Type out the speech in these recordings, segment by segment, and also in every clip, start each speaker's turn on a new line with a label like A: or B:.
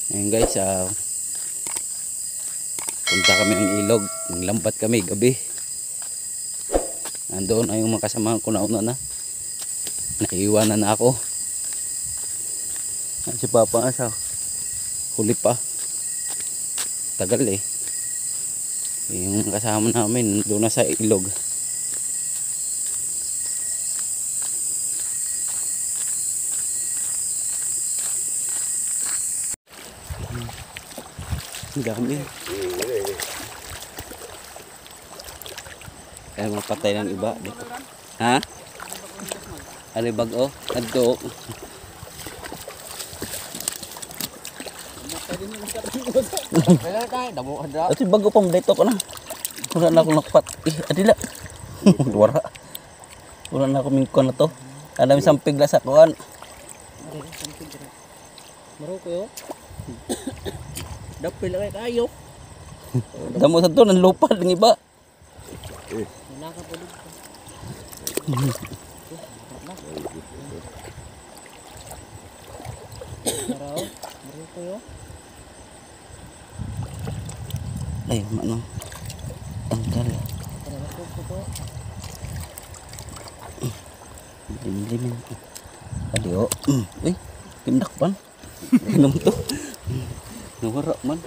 A: Ngayon guys, punta kami ng ilog. Naglambat kami gabi. Nandoon ay yung mga kasamahan ko nauna na. Naiiwanan na ako. Si Papa nga sa huli pa. Tagal eh. Yung kasama namin doon na sa ilog. Ang dami. Kaya mapatay ng iba dito. Ha? Ano bag o? Adto. Ito bago pang dito ko na. Wala na akong nakpat. Adila. Duwara. Wala na akong mingkon na to. Alam isang pigla sa kuhan.
B: Maroko yo. Dapil kay kayo.
A: Damo sa to ng lupa ng iba.
B: Nakapulog ka. Maraw, Maroko yo.
A: Ay, ano? Tanggal. Lim-lim. Adio. Uy, tindak pan. Inom to. Nawara man.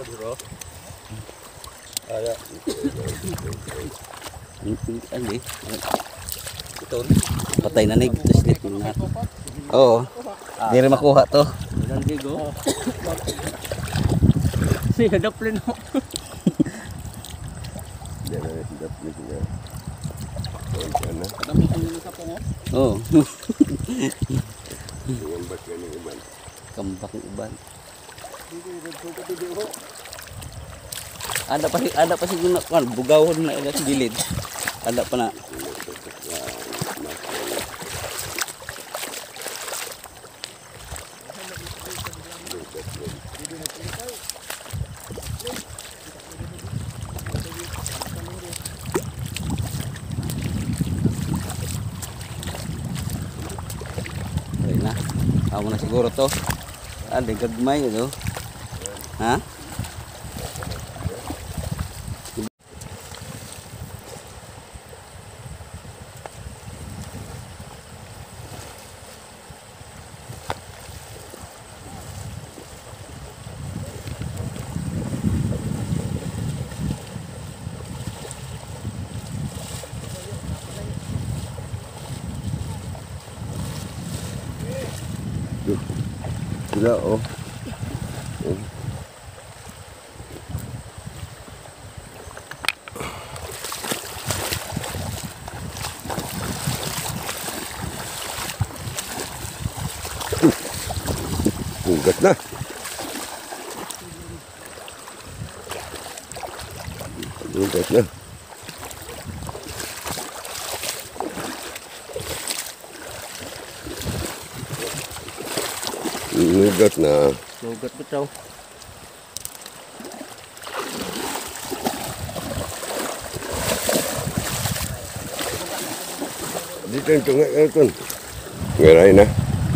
C: Ada.
A: Ano eh? Ito. Patay na nig. Sleep na. Oo. Di rin makuha to.
B: Ilang gigo. Siya daplin mo. Kadami ko nila sa pungo.
A: Oo.
C: Kambak yan yung iban.
A: Kambak ng iban. Ada pa siguro na bugawon na ila sa gilid. Ada pa na. Ayun na. Amo na siguro to. Ada gagmay ito. Ha?
C: Sila oh. Ugat na. Ugat na. Ugat na.
B: Lugat ko taw.
C: Dito yung tungay ito. Ngaray na.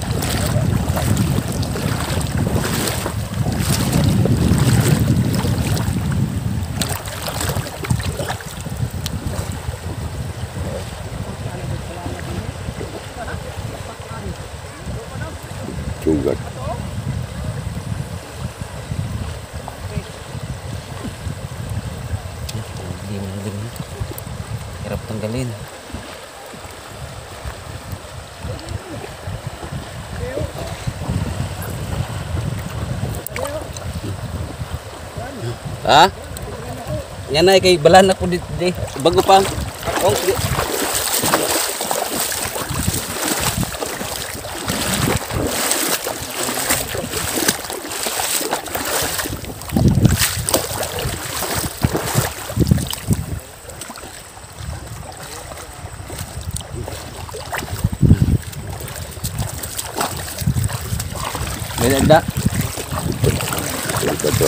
C: Sugat.
A: Lim-lim. Hirap tanggalin. Ha? Yan ay kay balan ako dito. Bago pa. Oh, may nagda.
C: Ito.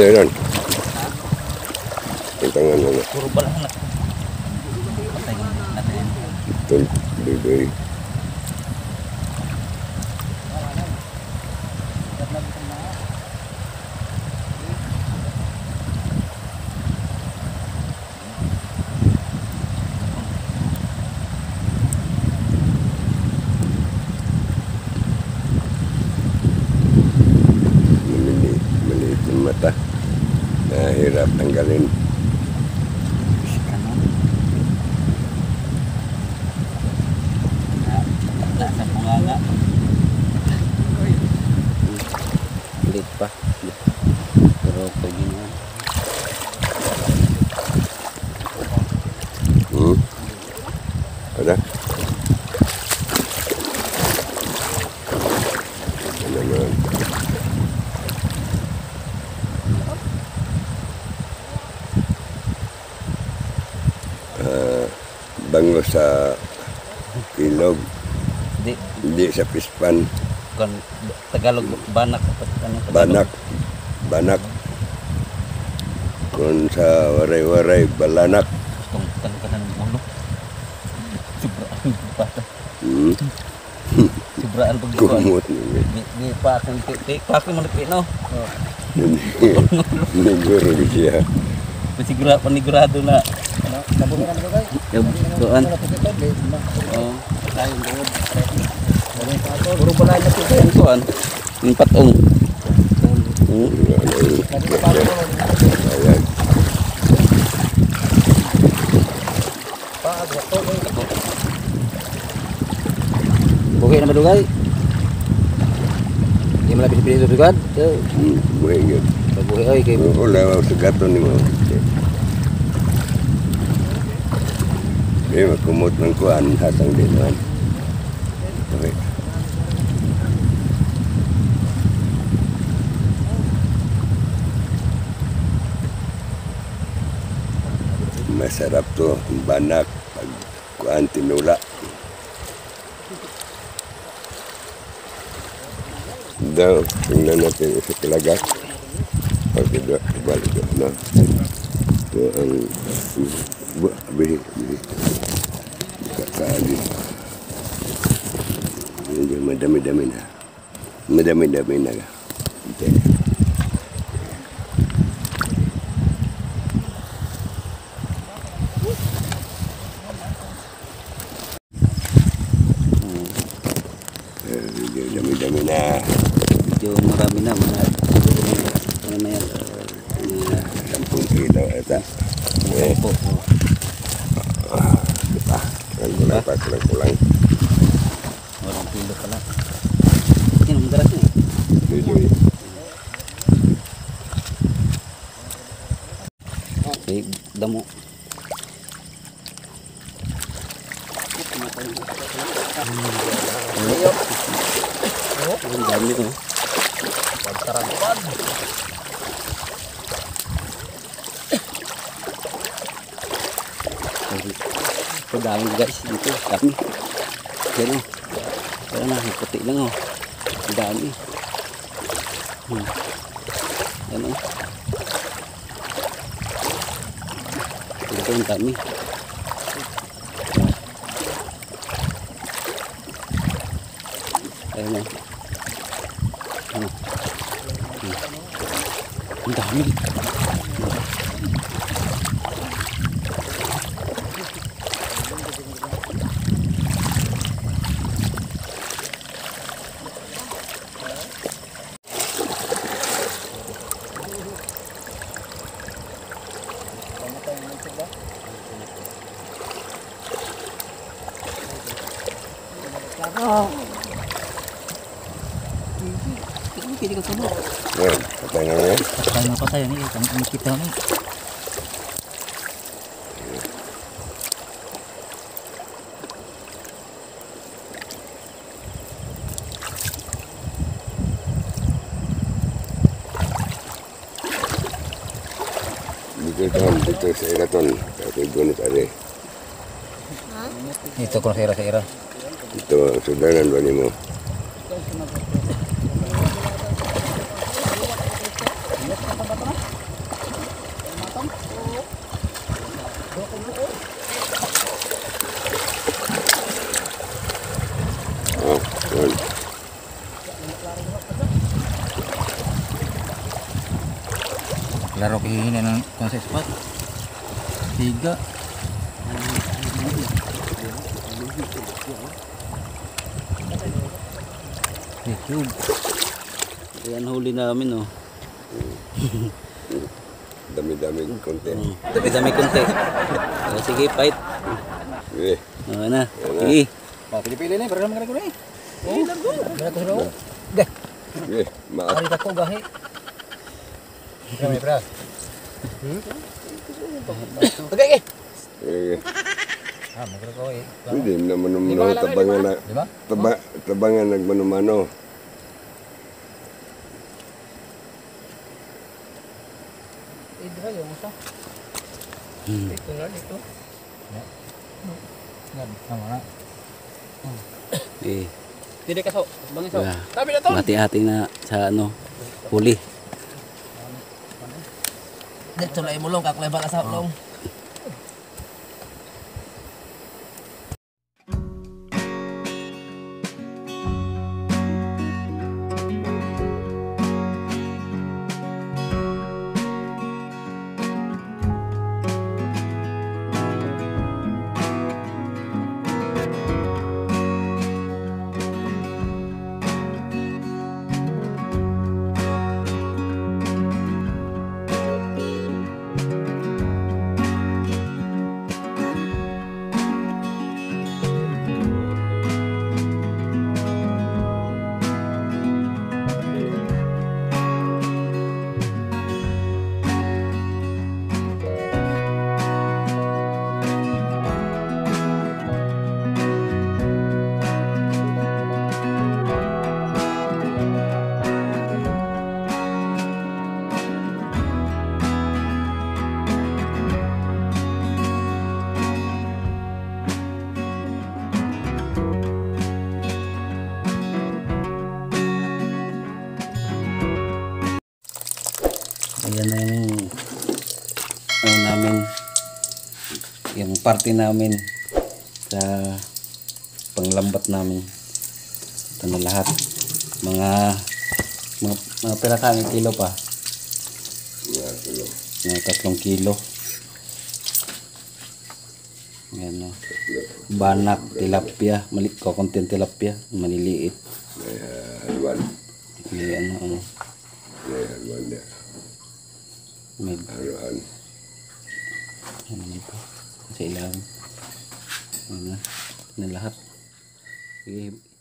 C: Ito yun. Ang tangan na na.
A: Puro pala anak. Patay natin.
C: Ito, dudoy. Maliit yung mata. Nahirap tanggalin.
A: Ano? Nasa bunganga. Liit pa. Pero pwede na.
C: Ada? Ano naman? Bango sa ilog,
A: Di,
C: hindi sa pispan.
A: kan Tagalog banak apa ano Tagalog?
C: Banak. Banak. Kung sa waray-waray, balanak.
A: Gustong tangkalan ng ulo. Sobraan pata. Sobraan pag
C: Kumot.
A: Di pa akan pa akan malapit no.
C: Niguro siya.
A: Pasigura panigurado na.
B: Sabuhin na guys.
A: Doan. Oh, tayo puro pala na ito yung tuan. Yung patong.
C: Ayan.
B: Buhay na madugay. Di malapit pinito dugad.
C: Buhay yun.
B: Buhay oy kay
C: Wala sa gato ni mo. Magkumot ng kuhan, hasang din man. Okay. Masarap to, banak, pag kuhan tinula. Daw, tingnan natin sa talaga. Pagkida, balik na. Ito ang bili. Kakali. Ini madami-dami na. Madami-dami na. Ito. Dami-dami na.
A: Medyo marami na mga ano na yan.
C: 10 kilo ata.
A: Po.
C: Diba? Kulang.
A: Walang kilo pala. Yan ang garas niya.
C: Dudoy.
A: Okay, damo. Ang dami ko. Pagtarangpan. Ito dami guys dito. Dami. Yan o. Kaya na, puti lang o. Ang dami. Yan o. Ito ang dami. Ayan o. Ang dami. Hindi ka sabot.
C: Yan, patay na yan.
A: Patay na patay ni kami kita ni.
C: Dito sa Iraton. Kasi gunit ari.
A: Ito ko sa ira.
C: Ito, sudanan ba ni mo? Oh, yun.
B: Laro kihina ng konsep spot. 3. YouTube.
A: Ayan huli namin oh.
C: Dami-dami content.
A: Dami-dami konti. Sige, fight.
C: Eh,
A: Oo na. Sige.
B: Pili-pili na, pero naman ko na eh. Oh, lago. Lago sa loob. Gah.
C: eh, maak.
B: Ari ko gahi. Kami bra. Okay, okay.
C: Eh,
B: Ah, mo ko eh.
C: hindi naman naman tabangan na.
B: Di ba?
C: Tabangan nagmano-mano.
B: Idra yung usa. Ito na dito. Ya. Yan, tama na.
A: Eh,
B: Hindi ka so, bangin so.
A: wala.
B: Tabi na to.
A: Hati-hati na sa ano, huli.
B: Dito na imulong kak lebar sa long.
A: Ayan na yung ano namin, yung party namin sa panglambat namin. Ito na lahat. Mga pirasan kilo pa. Mga 3 kilo. Ayan o. Banak, tilapia. Kokontin tilapia. Maliliit.
C: Halwan.
A: May ano.
C: Halwan na.
A: May
C: Halwan.
A: ano dito. Sa ilalim. Ayan na. Ito na lahat. Sige.